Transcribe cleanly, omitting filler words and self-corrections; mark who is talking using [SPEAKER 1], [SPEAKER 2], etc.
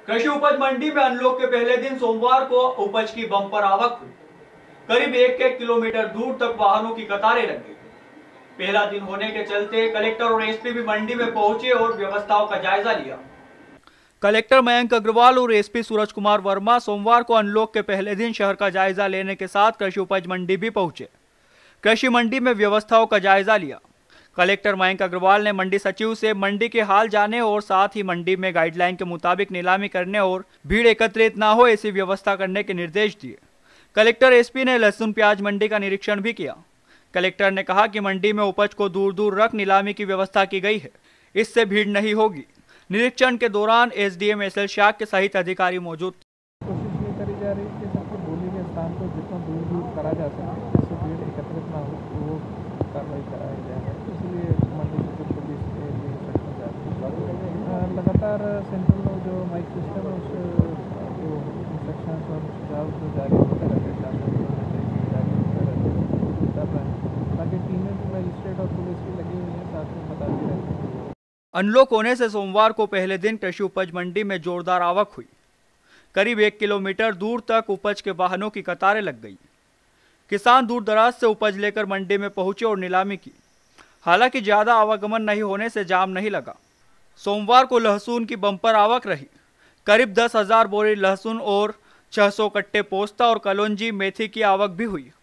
[SPEAKER 1] कृषि उपज मंडी में अनलॉक के पहले दिन सोमवार को उपज की बम्पर आवक हुई। करीब 1 किलोमीटर दूर तक वाहनों की कतारें लग गई। पहला दिन होने के चलते कलेक्टर और एसपी भी मंडी में पहुंचे और व्यवस्थाओं का जायजा लिया। कलेक्टर मयंक अग्रवाल और एसपी सूरज कुमार वर्मा सोमवार को अनलॉक के पहले दिन शहर का जायजा लेने के साथ कृषि उपज मंडी भी पहुंचे। कृषि मंडी में व्यवस्थाओं का जायजा लिया। कलेक्टर मयंक अग्रवाल ने मंडी सचिव से मंडी के हाल जाने और साथ ही मंडी में गाइडलाइन के मुताबिक नीलामी करने और भीड़ एकत्रित ना हो ऐसी व्यवस्था करने के निर्देश दिए। कलेक्टर एसपी ने लहसुन प्याज मंडी का निरीक्षण भी किया। कलेक्टर ने कहा कि मंडी में उपज को दूर दूर रख नीलामी की व्यवस्था की गई है, इससे भीड़ नहीं होगी। निरीक्षण के दौरान एसडीएम एसएल शाह के सहित अधिकारी मौजूद थे।
[SPEAKER 2] कोशिश ये करी जा रही है कि सबके बोली के स्थान को जितना दूर दूर करा जा सके, जिससे भीड़ एकत्रित ना हो, तो वो कार्रवाई कराई जाए। इसलिए मंडी से पुलिस के लिए इंस्ट्रक्शन जारी है। लगातार सेंट्रल जो माइक सिस्टम है उस जो इंस्ट्रक्शन और सुझाव जो जारी होते रहते हैं, जारी होते रहते हैं, कर रहे हैं। बाकी टीमें भी मजिस्ट्रेट और पुलिस की लगी हुई हैं, साथ में बताती रहती हैं।
[SPEAKER 1] अनलॉक होने से सोमवार को पहले दिन कृषि उपज मंडी में जोरदार आवक हुई। करीब 1 किलोमीटर दूर तक उपज के वाहनों की कतारें लग गई। किसान दूर दराज से उपज लेकर मंडी में पहुंचे और नीलामी की। हालांकि ज्यादा आवागमन नहीं होने से जाम नहीं लगा। सोमवार को लहसुन की बम्पर आवक रही। करीब 10,000 बोरी लहसुन और 600 कट्टे पोस्ता और कलौंजी मेथी की आवक भी हुई।